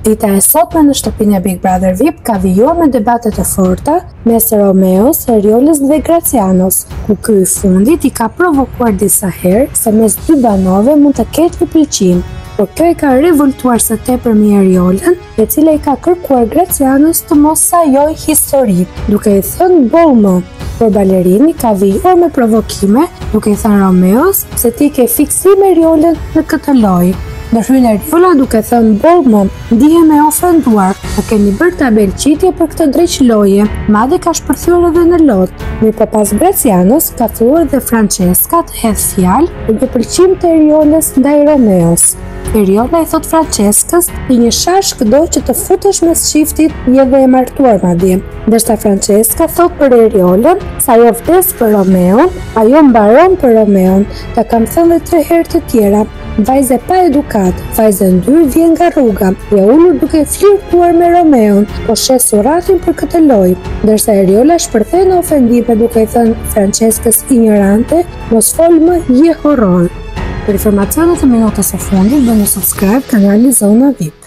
Dita e sotme në shtëpinë e Big Brother VIP ka vijuar me debate të forta mes Romeos, Erioles dhe Gracianos, ku ky i fundit i ka provokuar disa herë se mes dy banorëve mund të ketë përpëlqim, por kjo i ka revoltuar së tepërmi Eriolen, e cila i ka kërkuar Gracianos të mos sajoj histori, duke i thënë bolmo. Por balerini ka vijuar me provokime, duke i thënë Romeos se ti ke fiksim Eriolen në këtë lojë. Ndërhyn Eriola duke thënë bolmo, ndihem e ofenduar, po kemi bërë tabelqitje për këtë dreqloje, madje ka shpërthyer edhe në lot. Mirë pas Gracianos ka thuar dhe Francesca të hedhë fjalë për përpëlqim të Erioles ndaj Romeos. Eriola i thot Franceskës i një shashk do që të futesh mes çiftit një dhe e martuar madje. Ndërsa Francesca thot për Eriolën sa ajo vdes për Romeon, ajo mbaron për Romeon, ta kam thënë dhe 3 herë të tjera. Vajze pa edukat, vajze ndyr vjen nga rruga, ja ulur duke flirtuar me Romeon, po shes suratin për këtë lojë, ndërsa Eriola shpërthej në ofendime duke i thënë Franceskës ignorante, mos fol më, je horror. Për informacionet e minutës së fundit, bëni subscribe kanalin Zona VIP.